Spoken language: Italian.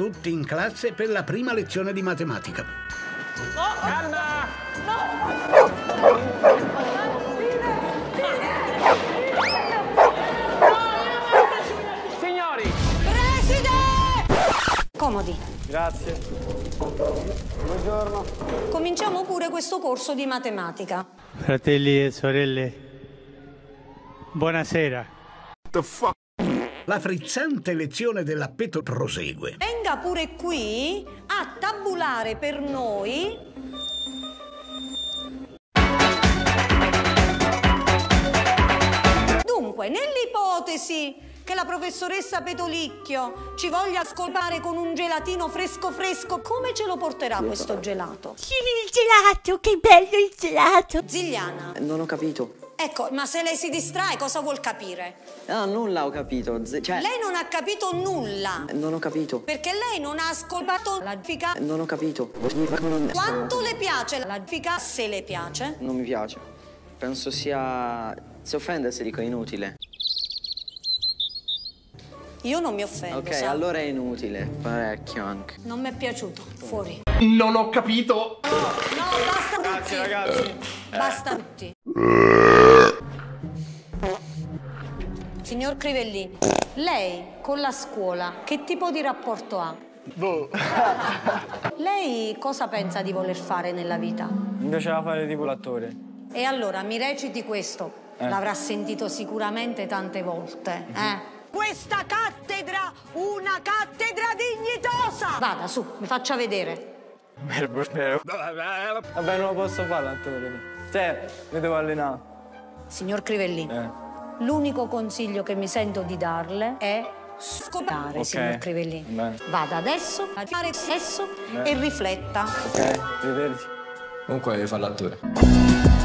tutti in classe per la prima lezione di matematica. Calma! Signori! Preside! Comodi. Grazie. Buongiorno. Cominciamo pure questo corso di matematica. Fratelli e sorelle, buonasera. The fuck? La frizzante lezione dell'Appeto prosegue. Venga pure qui a tabulare per noi dunque, nell'ipotesi che la professoressa Petolicchio ci voglia scolpare con un gelatino fresco fresco, come ce lo porterà questo gelato? Sì, il gelato, che bello il gelato! Zigliana. Non ho capito. Ecco, ma se lei si distrae, cosa vuol capire? No, nulla ho capito. Cioè... Lei non ha capito nulla. Non ho capito. Perché lei non ha ascoltato la fica. Non ho capito. Quanto le piace la fica? Se le piace? Non mi piace. Penso sia... Si offende se dico inutile. Io non mi offendo, Ok, sa? allora è inutile. Parecchio anche. Non mi è piaciuto. Fuori. Non ho capito. No, basta tutti. Grazie, ragazzi. Basta tutti. Signor Crivellini, lei con la scuola che tipo di rapporto ha? Boh. Lei cosa pensa di voler fare nella vita? Mi piaceva fare tipo l'attore. E allora mi reciti questo. L'avrà sentito sicuramente tante volte, Questa cattedra, una cattedra dignitosa! Vada, su, mi faccia vedere. Vabbè, non lo posso fare l'attore. Cioè, mi devo allenare. Signor Crivellini, l'unico consiglio che mi sento di darle è scopare, Ok. signor Crivellini. Bene. Vada adesso a fare sesso e rifletta. Ok, rivedi. Comunque devi fare l'attore.